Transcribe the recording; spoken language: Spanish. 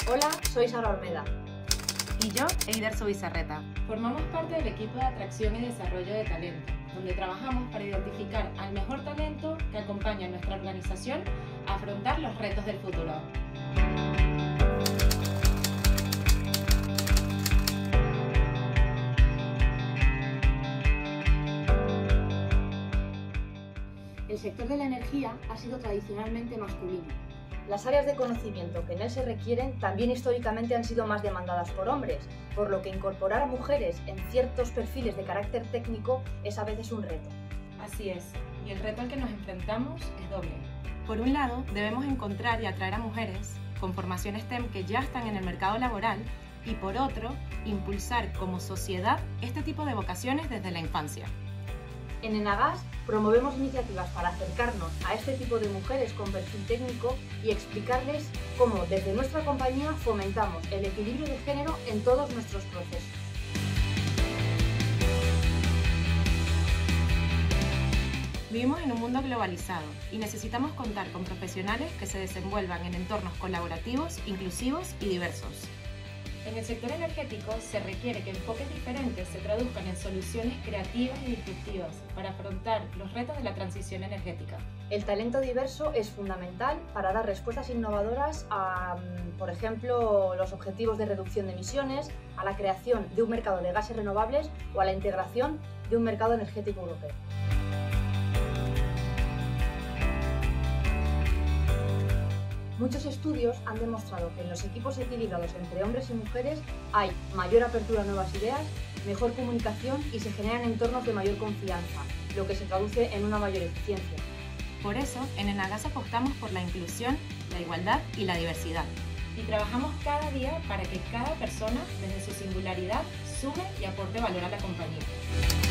Hola, soy Sara Olmeda. Y yo, Eider Subizarreta. Formamos parte del equipo de atracción y desarrollo de talento, donde trabajamos para identificar al mejor talento que acompaña a nuestra organización a afrontar los retos del futuro. El sector de la energía ha sido tradicionalmente masculino. Las áreas de conocimiento que en él se requieren también históricamente han sido más demandadas por hombres, por lo que incorporar a mujeres en ciertos perfiles de carácter técnico es a veces un reto. Así es, y el reto al que nos enfrentamos es doble. Por un lado, debemos encontrar y atraer a mujeres con formación STEM que ya están en el mercado laboral y por otro, impulsar como sociedad este tipo de vocaciones desde la infancia. En Enagas promovemos iniciativas para acercarnos a este tipo de mujeres con perfil técnico y explicarles cómo desde nuestra compañía fomentamos el equilibrio de género en todos nuestros procesos. Vivimos en un mundo globalizado y necesitamos contar con profesionales que se desenvuelvan en entornos colaborativos, inclusivos y diversos. En el sector energético se requiere que enfoques diferentes se traduzcan en soluciones creativas y disruptivas para afrontar los retos de la transición energética. El talento diverso es fundamental para dar respuestas innovadoras a, por ejemplo, los objetivos de reducción de emisiones, a la creación de un mercado de gases renovables o a la integración de un mercado energético europeo. Muchos estudios han demostrado que en los equipos equilibrados entre hombres y mujeres hay mayor apertura a nuevas ideas, mejor comunicación y se generan entornos de mayor confianza, lo que se traduce en una mayor eficiencia. Por eso, en Enagas apostamos por la inclusión, la igualdad y la diversidad. Y trabajamos cada día para que cada persona, desde su singularidad, sume y aporte valor a la compañía.